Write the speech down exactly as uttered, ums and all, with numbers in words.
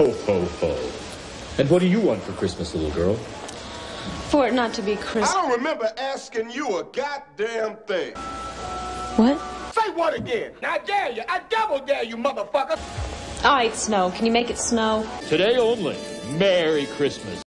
Ho, ho, ho. And what do you want for Christmas, little girl? For it not to be Christmas. I don't remember asking you a goddamn thing. What? Say what again? I dare you. I double dare you, motherfucker. All right, Snow. Can you make it snow? Today only. Merry Christmas.